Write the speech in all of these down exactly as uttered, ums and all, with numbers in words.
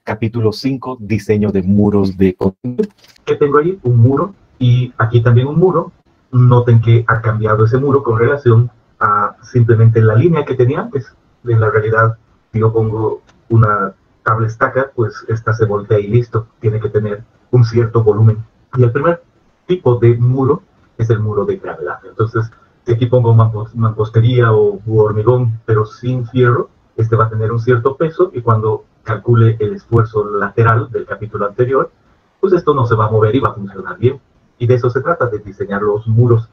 capítulo cinco, diseño de muros de contención. Que tengo ahí un muro y aquí también un muro. Noten que ha cambiado ese muro con relación a simplemente la línea que tenía antes. En la realidad, si yo pongo una tabla estaca, pues esta se voltea y listo. Tiene que tener un cierto volumen. Y el primer tipo de muro es el muro de gravedad. Entonces, si aquí pongo mampostería o hormigón, pero sin fierro, este va a tener un cierto peso y cuando calcule el esfuerzo lateral del capítulo anterior, pues esto no se va a mover y va a funcionar bien. Y de eso se trata, de diseñar los muros.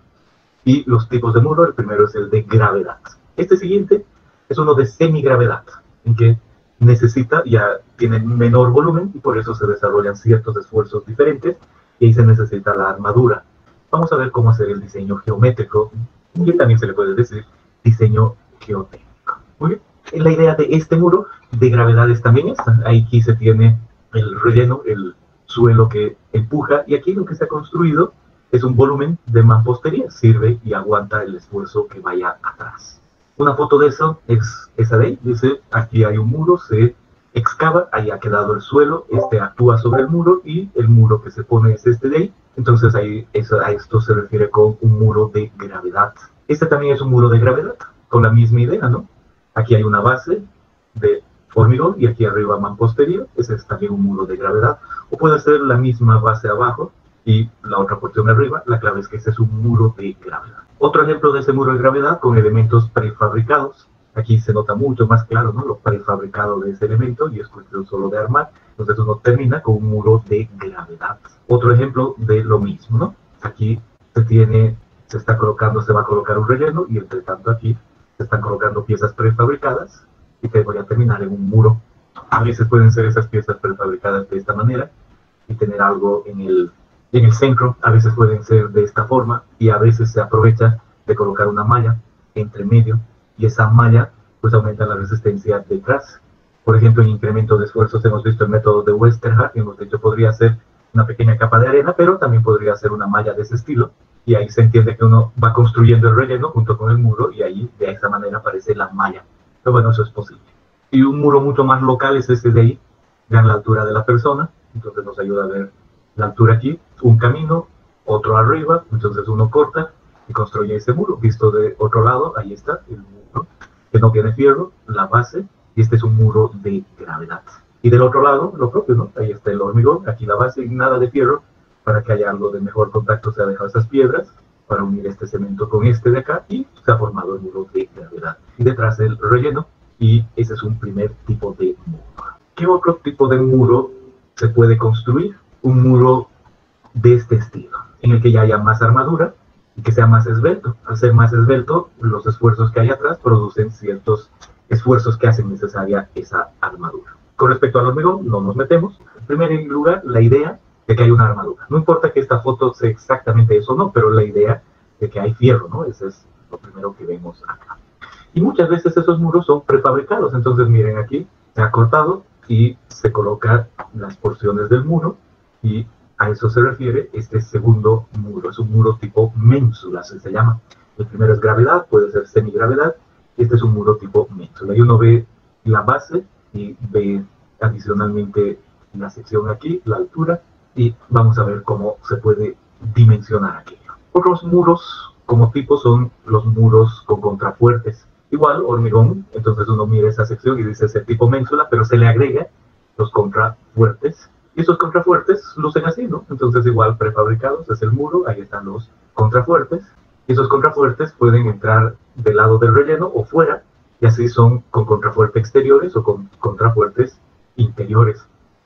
Y los tipos de muro, el primero es el de gravedad. Este siguiente es uno de semigravedad, en que necesita, ya tiene menor volumen y por eso se desarrollan ciertos esfuerzos diferentes y ahí se necesita la armadura. Vamos a ver cómo hacer el diseño geométrico, que también se le puede decir diseño geotécnico. Muy bien. La idea de este muro de gravedad es también esta. Aquí se tiene el relleno, el suelo que empuja, y aquí lo que se ha construido es un volumen de mampostería, sirve y aguanta el esfuerzo que vaya atrás. Una foto de eso es esa de ahí, dice, aquí hay un muro, se excava, ahí ha quedado el suelo, este actúa sobre el muro y el muro que se pone es este de ahí, entonces ahí eso, a esto se refiere con un muro de gravedad. Este también es un muro de gravedad, con la misma idea, ¿no? Aquí hay una base de hormigón y aquí arriba mampostería, ese es también un muro de gravedad, o puede ser la misma base abajo y la otra porción arriba, la clave es que ese es un muro de gravedad. Otro ejemplo de ese muro de gravedad con elementos prefabricados, aquí se nota mucho más claro, ¿no? Lo prefabricado de ese elemento y es cuestión solo de armar, entonces uno termina con un muro de gravedad. Otro ejemplo de lo mismo, ¿no? Aquí se tiene, se está colocando, se va a colocar un relleno y entre tanto aquí se están colocando piezas prefabricadas y te voy a terminar en un muro. A veces pueden ser esas piezas prefabricadas de esta manera y tener algo en el, en el centro, a veces pueden ser de esta forma y a veces se aprovecha de colocar una malla entre medio y esa malla pues aumenta la resistencia detrás. Por ejemplo, en incremento de esfuerzos hemos visto el método de Westerhard y hemos dicho podría ser una pequeña capa de arena, pero también podría ser una malla de ese estilo y ahí se entiende que uno va construyendo el relleno junto con el muro y ahí de esa manera aparece la malla. Pero bueno, eso es posible. Y un muro mucho más local es este de ahí, vean la altura de la persona, entonces nos ayuda a ver la altura aquí, un camino, otro arriba, entonces uno corta y construye ese muro. Visto de otro lado, ahí está el muro, que no tiene fierro, la base, y este es un muro de gravedad. Y del otro lado, lo propio, ¿no? Ahí está el hormigón, aquí la base y nada de fierro, para que haya algo de mejor contacto se ha dejado esas piedras, para unir este cemento con este de acá, y se ha formado el muro de gravedad. Y detrás el relleno, y ese es un primer tipo de muro. ¿Qué otro tipo de muro se puede construir? Un muro de este estilo, en el que ya haya más armadura y que sea más esbelto. Al ser más esbelto, los esfuerzos que hay atrás producen ciertos esfuerzos que hacen necesaria esa armadura. Con respecto al hormigón, no nos metemos. En primer lugar, la idea de que hay una armadura. No importa que esta foto sea exactamente eso o no, pero la idea de que hay fierro, ¿no? Ese es lo primero que vemos acá. Y muchas veces esos muros son prefabricados, entonces miren aquí, se ha cortado y se colocan las porciones del muro y a eso se refiere este segundo muro, es un muro tipo ménsula, así se llama. El primero es gravedad, puede ser semigravedad, y este es un muro tipo ménsula. Y uno ve la base y ve adicionalmente la sección aquí, la altura, y vamos a ver cómo se puede dimensionar aquello. Otros muros como tipo son los muros con contrafuertes. Igual, hormigón, entonces uno mira esa sección y dice ese tipo ménsula, pero se le agrega los contrafuertes. Y esos contrafuertes lucen así, ¿no? Entonces igual prefabricados, es el muro, ahí están los contrafuertes. Y esos contrafuertes pueden entrar del lado del relleno o fuera, y así son con contrafuertes exteriores o con contrafuertes interiores.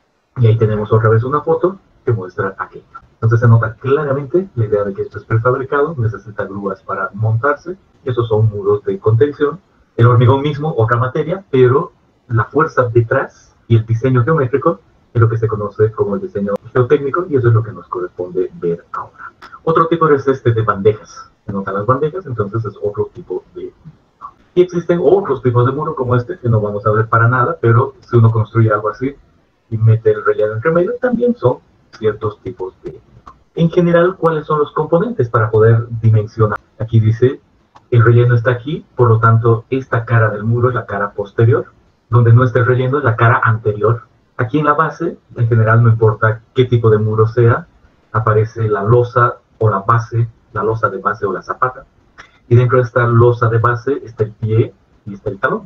Y ahí tenemos otra vez una foto que muestra aquello. Entonces se nota claramente la idea de que esto es prefabricado, necesita grúas para montarse, esos son muros de contención. El hormigón mismo, otra materia, pero la fuerza detrás y el diseño geométrico es lo que se conoce como el diseño geotécnico y eso es lo que nos corresponde ver ahora. Otro tipo es este de bandejas. Se notan las bandejas, entonces es otro tipo de muro. Y existen otros tipos de muro como este, que no vamos a ver para nada, pero si uno construye algo así y mete el relleno entre medio, también son ciertos tipos de muro. En general, ¿cuáles son los componentes para poder dimensionar? Aquí dice, el relleno está aquí, por lo tanto, esta cara del muro es la cara posterior, donde no está el relleno es la cara anterior. Aquí en la base, en general no importa qué tipo de muro sea, aparece la losa o la base, la losa de base o la zapata. Y dentro de esta losa de base está el pie y está el talón,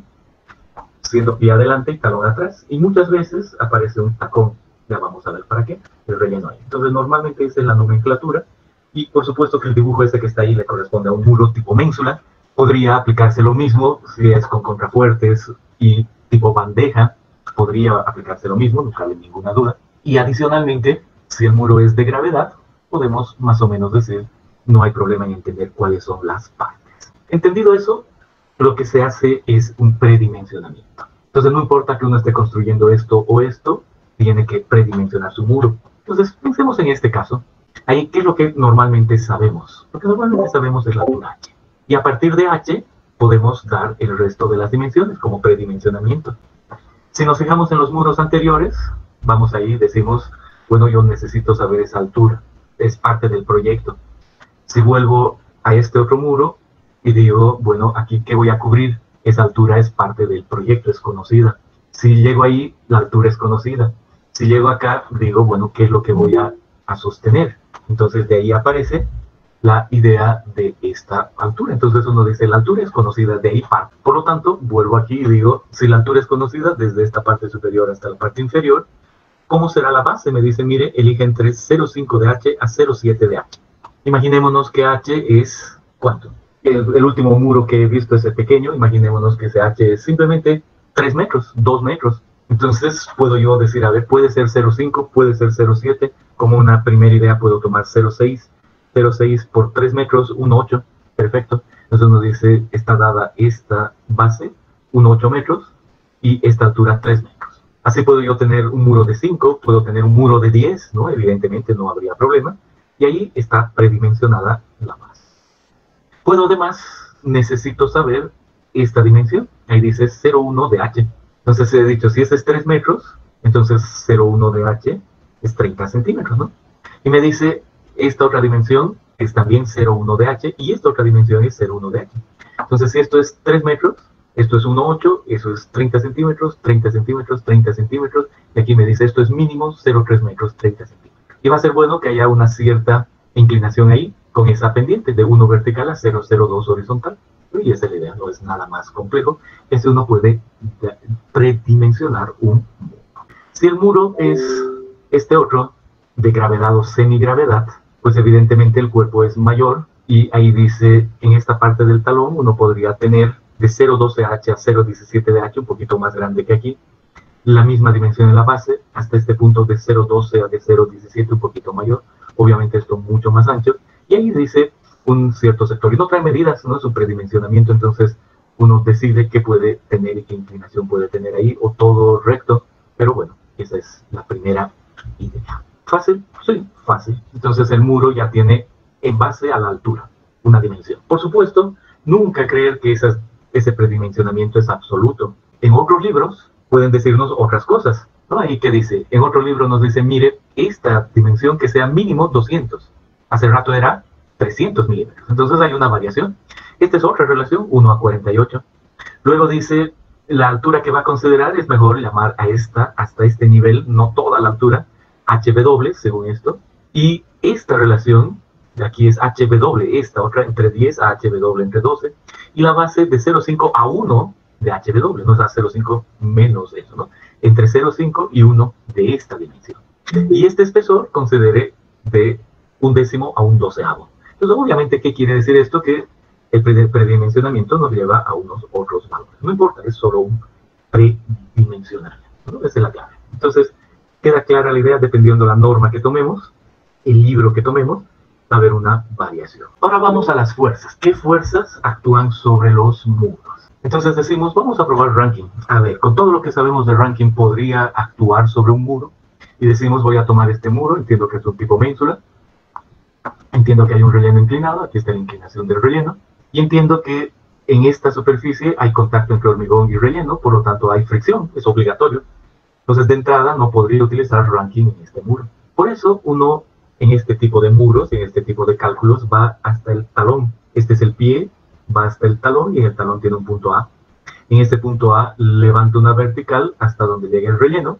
siendo pie adelante y talón atrás. Y muchas veces aparece un tacón, ya vamos a ver para qué, el relleno ahí. Entonces normalmente esa es la nomenclatura. Y por supuesto que el dibujo ese que está ahí le corresponde a un muro tipo ménsula. Podría aplicarse lo mismo si es con contrafuertes y tipo bandeja. Podría aplicarse lo mismo, no cabe ninguna duda. Y adicionalmente, si el muro es de gravedad, podemos más o menos decir, no hay problema en entender cuáles son las partes. Entendido eso, lo que se hace es un predimensionamiento. Entonces no importa que uno esté construyendo esto o esto, tiene que predimensionar su muro. Entonces pensemos en este caso. Ahí, ¿qué es lo que normalmente sabemos? Lo que normalmente sabemos es la altura h. Y a partir de h podemos dar el resto de las dimensiones como predimensionamiento. Si nos fijamos en los muros anteriores, vamos ahí y decimos, bueno, yo necesito saber esa altura, es parte del proyecto. Si vuelvo a este otro muro y digo, bueno, aquí ¿qué voy a cubrir? Esa altura es parte del proyecto, es conocida. Si llego ahí, la altura es conocida. Si llego acá, digo, bueno, ¿qué es lo que voy a, a sostener? Entonces de ahí aparece la idea de esta altura. Entonces uno dice, la altura es conocida, de ahí parte. Por lo tanto, vuelvo aquí y digo, si la altura es conocida desde esta parte superior hasta la parte inferior, ¿cómo será la base? Me dice, mire, elige entre cero coma cinco de h a cero coma siete de h. Imaginémonos que h es, ¿cuánto? El, el último muro que he visto es el pequeño. Imaginémonos que ese h es simplemente tres metros, dos metros. Entonces puedo yo decir, a ver, puede ser cero coma cinco, puede ser cero coma siete. Como una primera idea puedo tomar cero coma seis. cero coma seis por tres metros, uno coma ocho. Perfecto. Entonces nos dice, está dada esta base, uno coma ocho metros, y esta altura, tres metros. Así puedo yo tener un muro de cinco, puedo tener un muro de diez, ¿no? Evidentemente no habría problema. Y ahí está predimensionada la base. Puedo además, necesito saber esta dimensión. Ahí dice cero coma uno de h. Entonces he dicho, si ese es tres metros, entonces cero coma uno de h es treinta centímetros, ¿no? Y me dice, esta otra dimensión es también cero coma uno de h y esta otra dimensión es cero coma uno de h. Entonces si esto es tres metros, esto es uno coma ocho, eso es treinta centímetros, treinta centímetros, treinta centímetros, y aquí me dice esto es mínimo cero coma tres metros, treinta centímetros. Y va a ser bueno que haya una cierta inclinación ahí con esa pendiente de uno vertical a cero coma cero dos horizontal. Y esa es la idea, no es nada más complejo. Ese uno puede predimensionar un muro. Si el muro es este otro, de gravedad o semigravedad, pues evidentemente el cuerpo es mayor, y ahí dice, en esta parte del talón uno podría tener de cero coma doce h a cero coma diecisiete de h, un poquito más grande que aquí, la misma dimensión en la base, hasta este punto de cero coma doce a de cero coma diecisiete, un poquito mayor, obviamente esto mucho más ancho, y ahí dice un cierto sector, y no trae medidas, no es un predimensionamiento, entonces uno decide qué puede tener y qué inclinación puede tener ahí, o todo recto, pero bueno, esa es la primera idea. ¿Fácil? Sí, fácil. Entonces el muro ya tiene en base a la altura una dimensión. Por supuesto, nunca creer que esas, ese predimensionamiento es absoluto. En otros libros pueden decirnos otras cosas, ¿no? Ahí que dice, en otro libro nos dice, mire, esta dimensión que sea mínimo doscientos. Hace rato era trescientos milímetros. Entonces hay una variación. Esta es otra relación, uno a cuarenta y ocho. Luego dice, la altura que va a considerar es mejor llamar a esta, hasta este nivel, no toda la altura, H W, según esto. Y esta relación, de aquí es H W, esta otra entre diez a H W entre doce. Y la base de cero coma cinco a uno de H W, no es a cero coma cinco menos eso, ¿no? Entre cero coma cinco y uno de esta dimensión. Y este espesor considere de un décimo a un doceavo. Entonces, obviamente, ¿qué quiere decir esto? Que el predimensionamiento nos lleva a unos otros valores. No importa, es solo un predimensionamiento, ¿no? Esa es la clave. Entonces, queda clara la idea, dependiendo de la norma que tomemos, el libro que tomemos, va a haber una variación. Ahora vamos a las fuerzas. ¿Qué fuerzas actúan sobre los muros? Entonces decimos, vamos a probar ranking. A ver, con todo lo que sabemos de ranking, ¿podría actuar sobre un muro? Y decimos, voy a tomar este muro, entiendo que es un tipo ménsula, entiendo que hay un relleno inclinado, aquí está la inclinación del relleno, y entiendo que en esta superficie hay contacto entre hormigón y relleno, por lo tanto hay fricción, es obligatorio. Entonces de entrada no podría utilizar ranking en este muro. Por eso uno en este tipo de muros, en este tipo de cálculos, va hasta el talón. Este es el pie, va hasta el talón y en el talón tiene un punto A. En este punto A levanto una vertical hasta donde llegue el relleno,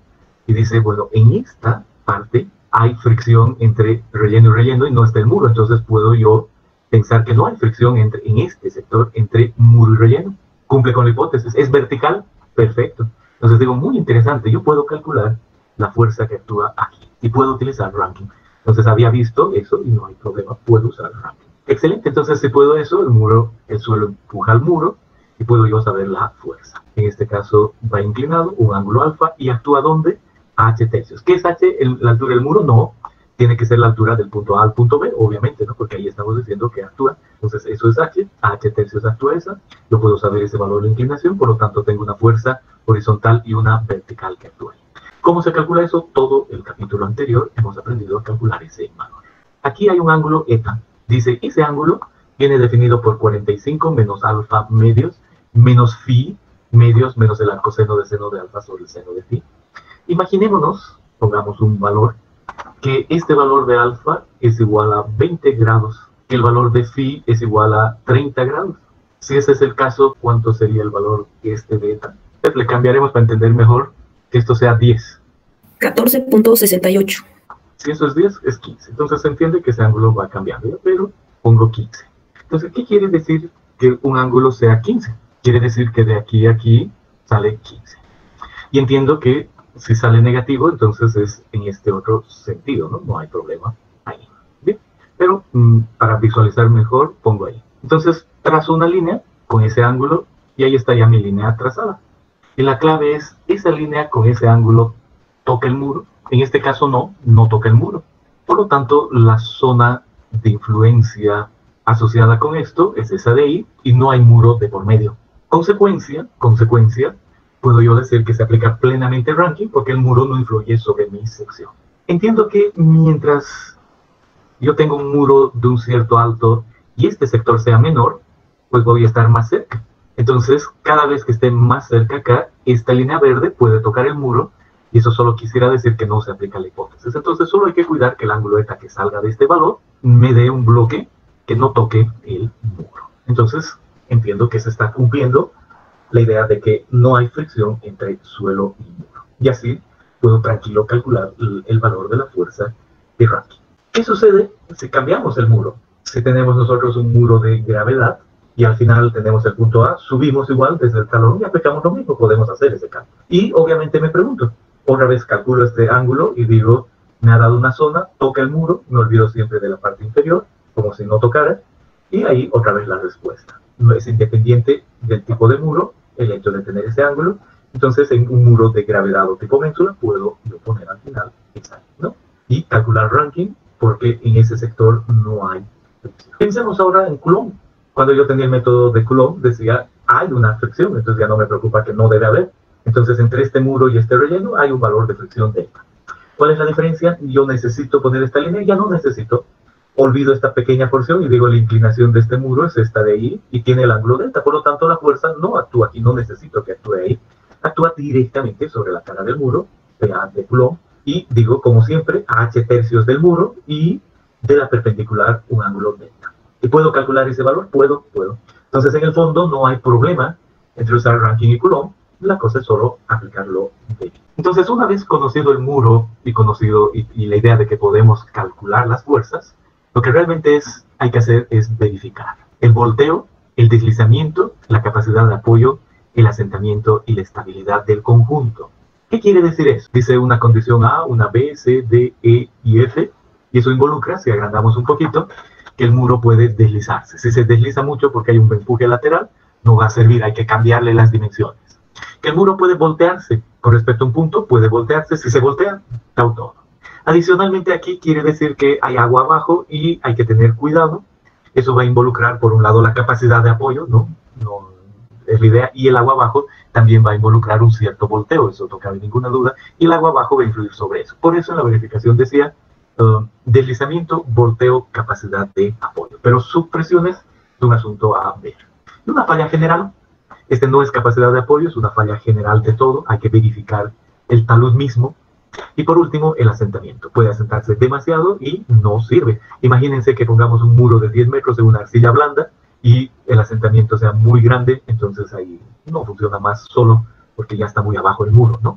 y dice, bueno, en esta parte hay fricción entre relleno y relleno y no está el muro, entonces puedo yo pensar que no hay fricción entre, en este sector entre muro y relleno. Cumple con la hipótesis. ¿Es vertical? Perfecto. Entonces digo, muy interesante, yo puedo calcular la fuerza que actúa aquí y puedo utilizar ranking. Entonces había visto eso y no hay problema, puedo usar ranking. Excelente, entonces si puedo eso, el muro, el suelo empuja al muro y puedo yo saber la fuerza. En este caso va inclinado, un ángulo alfa, y actúa ¿dónde? A H tercios. ¿Qué es H? El, la altura del muro? No, tiene que ser la altura del punto A al punto B, obviamente, ¿no? Porque ahí estamos diciendo que actúa. Entonces eso es H, a H tercios actúa esa. Yo puedo saber ese valor de inclinación, por lo tanto tengo una fuerza horizontal y una vertical que actúa. ¿Cómo se calcula eso? Todo el capítulo anterior hemos aprendido a calcular ese valor. Aquí hay un ángulo eta. Dice, ese ángulo viene definido por cuarenta y cinco menos alfa medios, menos phi medios, menos el arcoseno de seno de alfa sobre el seno de phi. Imaginémonos, pongamos un valor, que este valor de alfa es igual a veinte grados, que el valor de phi es igual a treinta grados. Si ese es el caso, ¿cuánto sería el valor este de eta? Pues le cambiaremos para entender mejor que esto sea diez. catorce punto sesenta y ocho. Si eso es diez, es quince. Entonces se entiende que ese ángulo va cambiando, pero pongo quince. Entonces, ¿qué quiere decir que un ángulo sea quince? Quiere decir que de aquí a aquí sale quince. Y entiendo que si sale negativo, entonces es en este otro sentido, ¿no? No hay problema ahí. Bien, pero mmm, para visualizar mejor, pongo ahí. Entonces, trazo una línea con ese ángulo y ahí está ya mi línea trazada. Y la clave es, esa línea con ese ángulo toca el muro. En este caso no, no toca el muro. Por lo tanto, la zona de influencia asociada con esto es esa de ahí y no hay muro de por medio. Consecuencia, consecuencia, puedo yo decir que se aplica plenamente el ranking porque el muro no influye sobre mi sección. Entiendo que mientras yo tengo un muro de un cierto alto y este sector sea menor, pues voy a estar más cerca. Entonces, cada vez que esté más cerca acá, esta línea verde puede tocar el muro y eso solo quisiera decir que no se aplica la hipótesis. Entonces, solo hay que cuidar que el ángulo eta que salga de este valor me dé un bloque que no toque el muro. Entonces, entiendo que se está cumpliendo la idea de que no hay fricción entre suelo y muro. Y así puedo tranquilo calcular el, el valor de la fuerza de ranking. ¿Qué sucede si cambiamos el muro? Si tenemos nosotros un muro de gravedad y al final tenemos el punto A, subimos igual desde el talón y aplicamos lo mismo, podemos hacer ese cambio. Y obviamente me pregunto, otra vez calculo este ángulo y digo, me ha dado una zona, toca el muro, me olvido siempre de la parte inferior, como si no tocara, y ahí otra vez la respuesta. No es independiente del tipo de muro, el hecho de tener ese ángulo, entonces en un muro de gravedad o tipo ménsula puedo yo poner al final esa, ¿no? Y calcular ranking, porque en ese sector no hay fricción. Pensemos ahora en Coulomb. Cuando yo tenía el método de Coulomb, decía, hay una fricción, entonces ya no me preocupa que no debe haber. Entonces, entre este muro y este relleno hay un valor de fricción delta. ¿Cuál es la diferencia? Yo necesito poner esta línea, ya no necesito. Olvido esta pequeña porción y digo, la inclinación de este muro es esta de ahí y tiene el ángulo delta. Por lo tanto, la fuerza no actúa aquí, no necesito que actúe ahí. Actúa directamente sobre la cara del muro, P A de Coulomb, y digo, como siempre, a H tercios del muro y de la perpendicular un ángulo delta. ¿Y puedo calcular ese valor? Puedo, puedo. Entonces, en el fondo, no hay problema entre usar ranking y Coulomb. La cosa es solo aplicarlo bien. Entonces, una vez conocido el muro y conocido y, y la idea de que podemos calcular las fuerzas, lo que realmente es, hay que hacer es verificar el volteo, el deslizamiento, la capacidad de apoyo, el asentamiento y la estabilidad del conjunto. ¿Qué quiere decir eso? Dice una condición A, una B, C, D, E y F, y eso involucra, si agrandamos un poquito, que el muro puede deslizarse. Si se desliza mucho porque hay un empuje lateral, no va a servir, hay que cambiarle las dimensiones. Que el muro puede voltearse con respecto a un punto, puede voltearse, si se voltea, está todo. Adicionalmente aquí quiere decir que hay agua abajo y hay que tener cuidado. Eso va a involucrar por un lado la capacidad de apoyo, ¿no? No es la idea, y el agua abajo también va a involucrar un cierto volteo, eso no cabe ninguna duda, y el agua abajo va a influir sobre eso. Por eso en la verificación decía uh, deslizamiento, volteo, capacidad de apoyo. Pero subpresiones es un asunto a ver. Y una falla general. Este no es capacidad de apoyo, es una falla general de todo. Hay que verificar el talud mismo. Y por último, el asentamiento. Puede asentarse demasiado y no sirve. Imagínense que pongamos un muro de diez metros en una arcilla blanda y el asentamiento sea muy grande, entonces ahí no funciona más solo porque ya está muy abajo el muro, ¿no?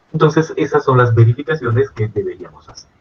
Entonces, esas son las verificaciones que deberíamos hacer.